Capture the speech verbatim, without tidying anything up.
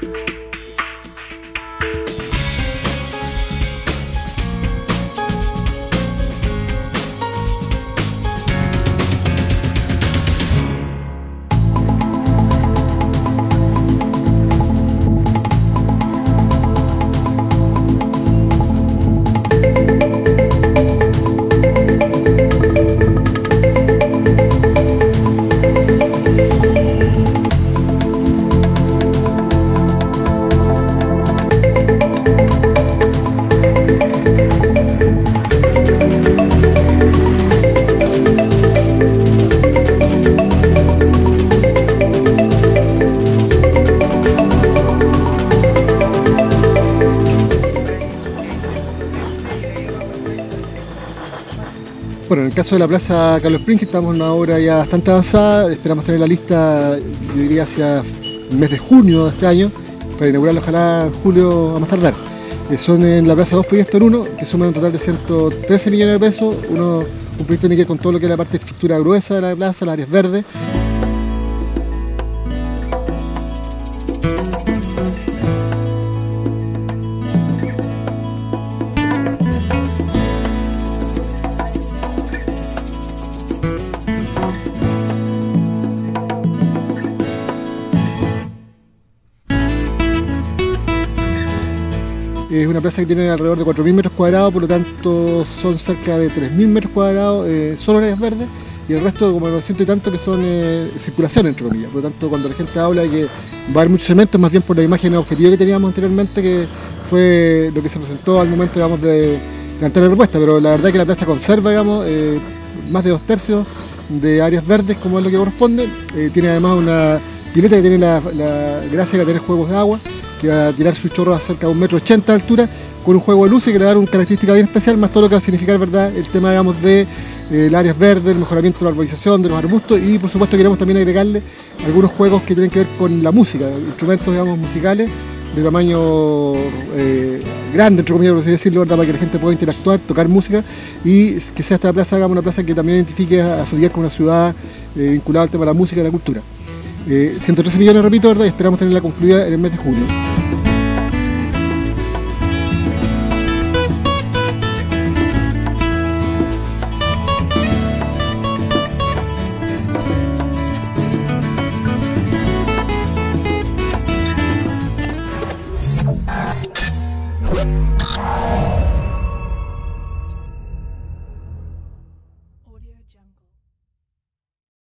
Bueno, en el caso de la Plaza Carlos Pringue estamos en una obra ya bastante avanzada, esperamos tener la lista, yo diría, hacia el mes de junio de este año, para inaugurarla ojalá en julio a más tardar. Eh, son en la Plaza dos proyectos en uno, que suman un total de ciento trece millones de pesos, uno, un proyecto tiene que ver con todo lo que es la parte de estructura gruesa de la plaza, las áreas verdes. Es una plaza que tiene alrededor de cuatro mil metros cuadrados, por lo tanto son cerca de tres mil metros cuadrados, eh, solo áreas verdes, y el resto como novecientos y tanto que son eh, circulación, entre comillas. Por lo tanto, cuando la gente habla de que va a haber muchos cementos, más bien por la imagen objetiva que teníamos anteriormente, que fue lo que se presentó al momento, digamos, de levantar la propuesta, pero la verdad es que la plaza conserva, digamos, eh, más de dos tercios de áreas verdes, como es lo que corresponde. Eh, tiene además una pileta que tiene la, la gracia de tener juegos de agua, que va a tirar su chorro a cerca de un metro ochenta de altura, con un juego de luces que le va a dar una característica bien especial, más todo lo que va a significar, ¿verdad?, el tema, digamos, de eh, las áreas verdes, el mejoramiento de la arborización, de los arbustos, y por supuesto queremos también agregarle algunos juegos que tienen que ver con la música, instrumentos, digamos, musicales de tamaño eh, grande, entre comillas, por así decirlo, ¿verdad?, para que la gente pueda interactuar, tocar música, y que sea esta plaza, digamos, una plaza que también identifique a Frutillar como una ciudad eh, vinculada al tema de la música y la cultura. Eh, ciento trece millones, repito, ¿verdad?, y esperamos tenerla concluida en el mes de junio.